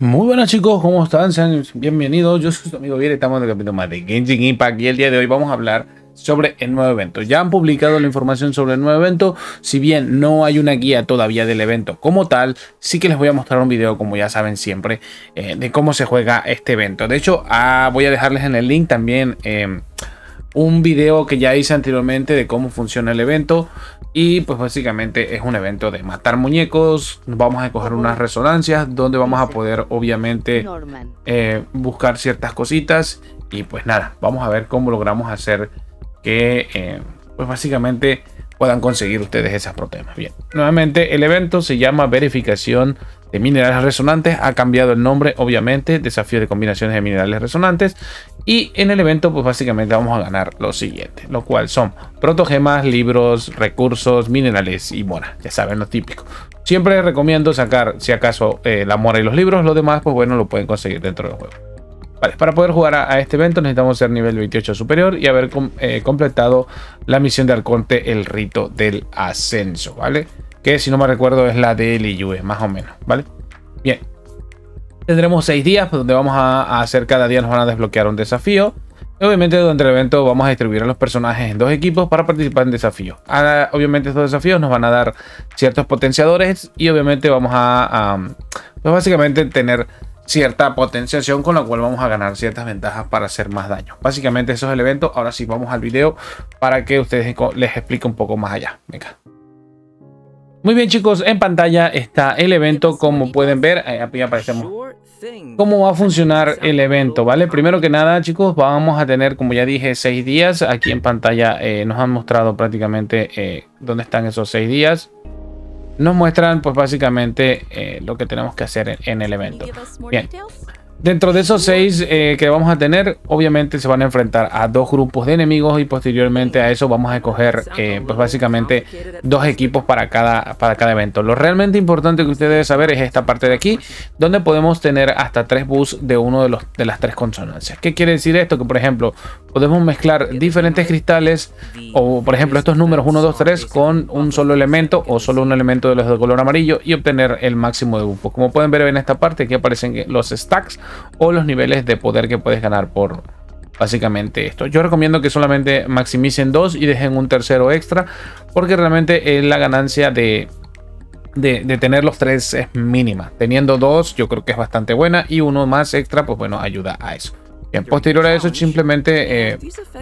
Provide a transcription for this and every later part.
Muy buenas chicos, ¿cómo están? Sean bienvenidos, yo soy su amigo Vier, estamos en el capítulo más de Genshin Impact y el día de hoy vamos a hablar sobre el nuevo evento. Ya han publicado la información sobre el nuevo evento, si bien no hay una guía todavía del evento como tal, sí que les voy a mostrar un video, como ya saben siempre, de cómo se juega este evento. De hecho, voy a dejarles en el link también un video que ya hice anteriormente de cómo funciona el evento. Y pues básicamente es un evento de matar muñecos. Vamos a coger unas resonancias donde vamos a poder obviamente buscar ciertas cositas. Y pues nada, vamos a ver cómo logramos hacer que pues básicamente puedan conseguir ustedes esas proteínas. Bien, nuevamente el evento se llama verificación de minerales resonantes. Ha cambiado el nombre, obviamente, desafío de combinaciones de minerales resonantes. Y en el evento pues básicamente vamos a ganar lo siguiente, lo cual son protogemas, libros, recursos, minerales y mora. Ya saben, lo típico. Siempre recomiendo sacar, si acaso, la mora y los libros. Lo demás pues bueno, lo pueden conseguir dentro del juego. Vale, para poder jugar a este evento necesitamos ser nivel 28 superior y haber completado la misión de Arconte, el rito del ascenso, ¿vale? Que si no me recuerdo es la de Liyue, más o menos, ¿vale? Bien. Tendremos 6 días donde vamos a hacer, cada día nos van a desbloquear un desafío. Y obviamente durante el evento vamos a distribuir a los personajes en 2 equipos para participar en desafíos. Obviamente estos desafíos nos van a dar ciertos potenciadores y obviamente vamos pues básicamente tener cierta potenciación con la cual vamos a ganar ciertas ventajas para hacer más daño. Básicamente eso es el evento. Ahora sí vamos al video para que ustedes les explique un poco más allá. Venga. Muy bien chicos, en pantalla está el evento, como pueden ver, aquí aparecemos cómo va a funcionar el evento, ¿vale? Primero que nada chicos, vamos a tener, como ya dije, 6 días, aquí en pantalla nos han mostrado prácticamente dónde están esos 6 días, nos muestran pues básicamente lo que tenemos que hacer en el evento. Bien. Dentro de esos 6 que vamos a tener, obviamente se van a enfrentar a 2 grupos de enemigos y posteriormente a eso vamos a escoger pues básicamente 2 equipos para cada evento. Lo realmente importante que ustedes deben saber es esta parte de aquí, donde podemos tener hasta 3 bus de uno de las 3 consonancias. ¿Qué quiere decir esto? Que por ejemplo podemos mezclar diferentes cristales o por ejemplo estos números 1, 2, 3 con un solo elemento o solo un elemento de los de color amarillo y obtener el máximo de grupos. Como pueden ver en esta parte aquí aparecen los stacks o los niveles de poder que puedes ganar por básicamente esto. Yo recomiendo que solamente maximicen 2 y dejen un tercero extra, porque realmente la ganancia de tener los 3 es mínima. Teniendo 2 yo creo que es bastante buena y uno más extra pues bueno, ayuda a eso. Bien, posterior a eso simplemente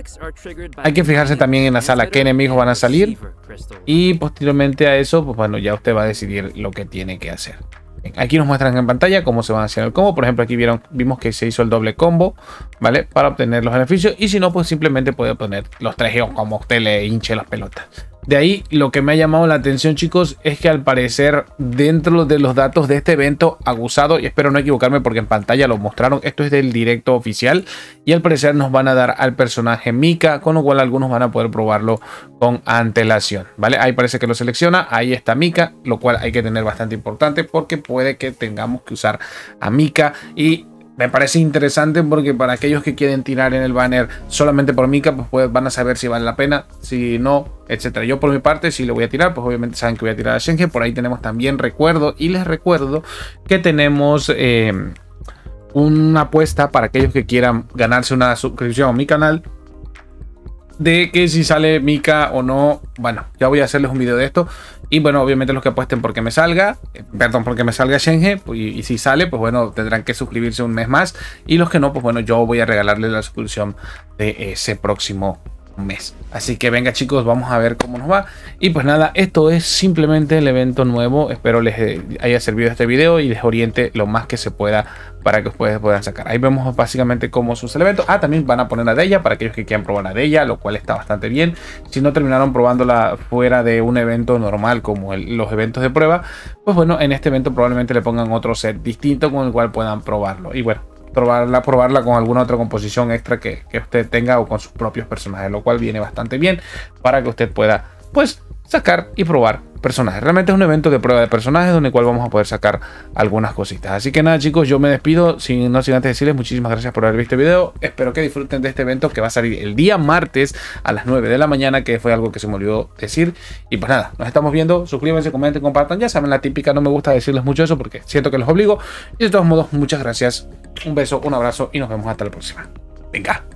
hay que fijarse también en la sala qué enemigos van a salir y posteriormente a eso pues bueno, ya usted va a decidir lo que tiene que hacer. Bien, aquí nos muestran en pantalla cómo se van a hacer el combo. Por ejemplo, aquí vimos que se hizo el doble combo, ¿vale? Para obtener los beneficios. Y si no, pues simplemente puede obtener los 3 geos como usted le hinche las pelotas. De ahí, lo que me ha llamado la atención, chicos, es que al parecer, dentro de los datos de este evento acusado, y espero no equivocarme porque en pantalla lo mostraron, esto es del directo oficial, y al parecer nos van a dar al personaje Mika, con lo cual algunos van a poder probarlo con antelación, ¿vale? Ahí parece que lo selecciona, ahí está Mika, lo cual hay que tener bastante importante porque puede que tengamos que usar a Mika y me parece interesante porque para aquellos que quieren tirar en el banner solamente por Mika, pues van a saber si vale la pena, si no, etcétera. Yo por mi parte, si le voy a tirar, pues obviamente saben que voy a tirar a Shenhe. Por ahí tenemos también recuerdo y les recuerdo que tenemos una apuesta para aquellos que quieran ganarse una suscripción a mi canal, de que si sale Mika o no, bueno, ya voy a hacerles un video de esto. Y bueno, obviamente los que apuesten porque me salga, porque me salga Shenhe, pues, y si sale, pues bueno, tendrán que suscribirse un mes más. Y los que no, pues bueno, yo voy a regalarles la suscripción de ese próximo mes. Así que venga chicos, vamos a ver cómo nos va. Y pues nada, esto es simplemente el evento nuevo. Espero les haya servido este video y les oriente lo más que se pueda para que ustedes puedan sacar. Ahí vemos básicamente cómo sucede el evento. También van a poner a Deya para aquellos que quieran probar a Deya, lo cual está bastante bien. Si no terminaron probándola fuera de un evento normal como los eventos de prueba, pues bueno, en este evento probablemente le pongan otro set distinto con el cual puedan probarlo. Y bueno, probarla con alguna otra composición extra que usted tenga o con sus propios personajes, lo cual viene bastante bien para que usted pueda pues sacar y probar personajes. Realmente es un evento de prueba de personajes donde cual vamos a poder sacar algunas cositas. Así que nada, chicos, yo me despido, no sin antes decirles muchísimas gracias por haber visto el video. Espero que disfruten de este evento que va a salir el día martes a las 9 de la mañana, que fue algo que se me olvidó decir. Y pues nada, nos estamos viendo. Suscríbanse, comenten, compartan. Ya saben, la típica, no me gusta decirles mucho eso porque siento que los obligo. Y de todos modos, muchas gracias. Un beso, un abrazo y nos vemos hasta la próxima. Venga.